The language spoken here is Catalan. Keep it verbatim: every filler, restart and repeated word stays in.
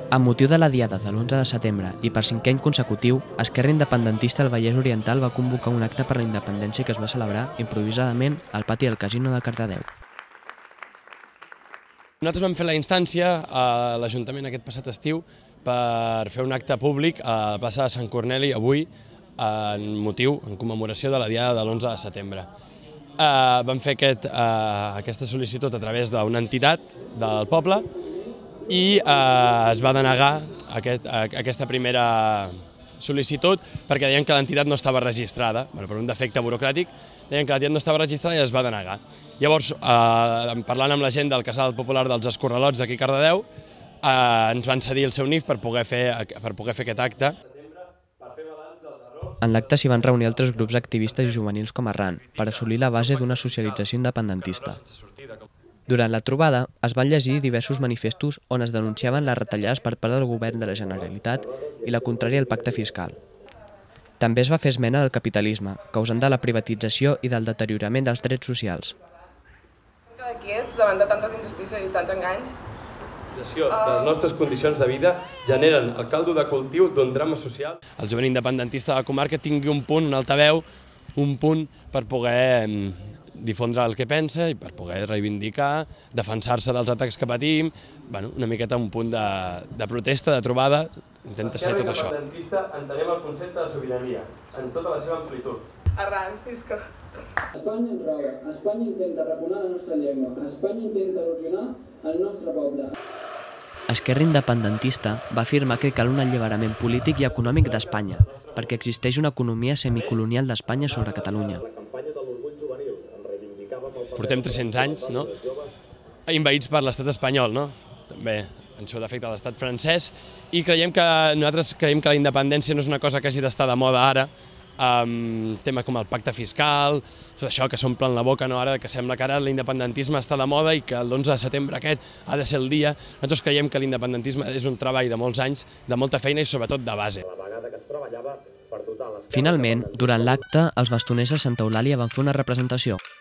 Amb motiu de la Diada de l'onze de setembre i per cinquè any consecutiu, Esquerra Independentista del Vallès Oriental va convocar un acte per la independència que es va celebrar improvisadament al pati del Casino de Cardedeu. Nosaltres vam fer la instància a l'Ajuntament aquest passat estiu per fer un acte públic a la plaça de Sant Corneli avui en motiu, en commemoració de la Diada de l'onze de setembre. Eh, vam fer aquest, eh, aquesta sol·licitud a través d'una entitat del poble i eh, es va denegar aquest, aquesta primera sol·licitud perquè deien que l'entitat no estava registrada, bueno, per un defecte burocràtic, deien que l'entitat no estava registrada i es va denegar. Llavors, eh, parlant amb la gent del Casal Popular dels Escorralots d'aquí a Cardedeu, eh, ens van cedir el seu N I F per poder fer, per poder fer aquest acte. En l'acte s'hi van reunir altres grups activistes i juvenils com Arran per assolir la base d'una socialització independentista. Durant la trobada es van llegir diversos manifestos on es denunciaven les retallades per part del govern de la Generalitat i la contrària al pacte fiscal. També es va fer esmena del capitalisme, causant de la privatització i del deteriorament dels drets socials. Quiets davant de tantes injustícies i tants enganys. De les nostres condicions de vida generen el caldo de cultiu d'un drama social. El jovent independentista de la comarca tingui un punt, un altaveu, un punt per poder difondre el que pensa i per poder reivindicar, defensar-se dels atacs que patim, bueno, una miqueta un punt de, de protesta, de trobada, intenta ser tot això. L'esquerra independentista entenem el concepte de sobirania, en tota la seva amplitud. Arran, visca. Espanya ens roba, Espanya intenta arraconar la nostra llengua, Espanya intenta erosionar el nostre poble. Esquerra Independentista va afirmar que cal un alliberament polític i econòmic d'Espanya, perquè existeix una economia semicolonial d'Espanya sobre Catalunya. Portem tres-cents anys, no?, envaïts per l'estat espanyol, no?, també en seu defecte l'estat francès, i creiem que nosaltres creiem que la independència no és una cosa que hagi d'estar de moda ara, amb temes com el pacte fiscal, tot això que s'omplen la boca, no?, ara que sembla que ara l'independentisme està de moda i que l'onze de setembre aquest ha de ser el dia. Nosaltres creiem que l'independentisme és un treball de molts anys, de molta feina i sobretot de base. Finalment, durant l'acte, els bastoners de Santa Eulàlia van fer una representació.